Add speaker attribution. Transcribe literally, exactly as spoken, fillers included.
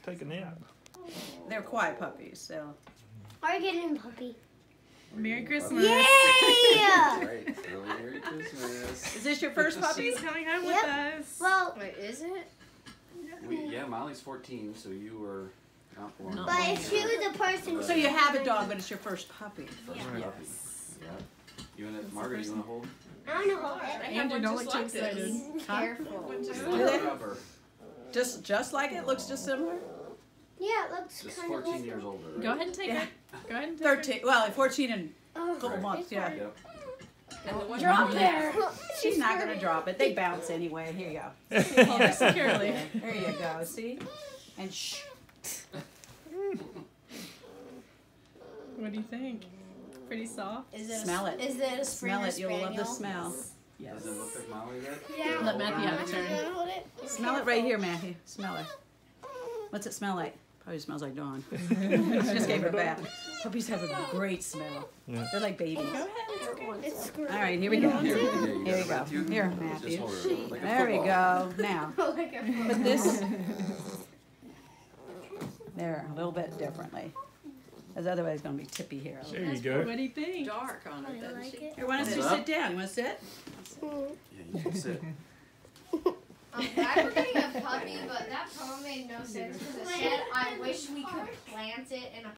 Speaker 1: take a nap.
Speaker 2: They're quiet puppies, so.
Speaker 3: Are you getting a puppy?
Speaker 4: Merry Christmas.
Speaker 3: Yay!
Speaker 5: Right. Early Merry Christmas.
Speaker 2: Is this your first puppy?
Speaker 4: She's coming home
Speaker 3: Yep.
Speaker 4: with us.
Speaker 3: Well,
Speaker 6: Wait, is it?
Speaker 5: We, yeah, Molly's fourteen, so you were not born.
Speaker 4: Not
Speaker 3: but if she was a person.
Speaker 2: So you have a dog, but it's your first puppy.
Speaker 5: First
Speaker 4: Yes.
Speaker 5: puppy. Yeah. You want to, Margaret, you want to hold?
Speaker 3: I don't know how that.
Speaker 4: Andrew, don't look too excited.
Speaker 6: Careful.
Speaker 2: Do they?
Speaker 5: Grab her.
Speaker 2: Just, just like it looks just similar.
Speaker 3: Yeah, it looks
Speaker 5: Just
Speaker 3: kind of
Speaker 5: fourteen
Speaker 3: like.
Speaker 5: years older, right?
Speaker 4: Go ahead and take
Speaker 2: Yeah.
Speaker 4: her. Go ahead and take her.
Speaker 2: Thirteen. Well, fourteen and
Speaker 3: Oh,
Speaker 2: a couple
Speaker 5: Right.
Speaker 2: months. Yeah.
Speaker 5: Yep.
Speaker 6: And the one
Speaker 3: Drop there.
Speaker 2: She's not gonna drop it. They bounce anyway. Here you go.
Speaker 4: Hold her securely.
Speaker 2: There you go. See? And shh.
Speaker 4: What do you think? Pretty soft?
Speaker 6: Is it
Speaker 2: Smell
Speaker 6: a,
Speaker 2: it.
Speaker 6: Is it a
Speaker 2: Smell
Speaker 6: Springer
Speaker 2: it. You'll love the
Speaker 6: Spaniel?
Speaker 2: smell.
Speaker 5: Does it look like Molly yet?
Speaker 3: Yeah.
Speaker 4: Let Matthew have a turn.
Speaker 3: Hold it.
Speaker 2: Smell it right here, Matthew. Smell it. What's it smell like? Probably smells like Dawn. She just gave her a bath. Puppies have a great smell.
Speaker 1: Yeah.
Speaker 2: They're like babies.
Speaker 4: Go ahead. It's okay.
Speaker 3: It's screwed.
Speaker 2: All right, here we go.
Speaker 5: Here,
Speaker 2: Here
Speaker 5: here, you
Speaker 2: we
Speaker 5: got it,
Speaker 2: go.
Speaker 5: Matthew.
Speaker 2: Here,
Speaker 5: Just
Speaker 2: Matthew.
Speaker 5: hold her like a
Speaker 2: There we
Speaker 5: football.
Speaker 2: go. Now,
Speaker 3: Like a
Speaker 2: put this there a little bit differently. Because otherwise it's going to be tippy here.
Speaker 1: There you go.
Speaker 4: What do you think?
Speaker 6: Dark on it, doesn't
Speaker 3: like
Speaker 6: she?
Speaker 3: it.
Speaker 2: Here, why don't you
Speaker 5: Sit
Speaker 2: sit
Speaker 5: up.
Speaker 2: down? You want to sit?
Speaker 5: Yeah, you can sit.
Speaker 7: I'm glad we're getting a puppy, but that poem made no sense because it said, I wish we could plant it in a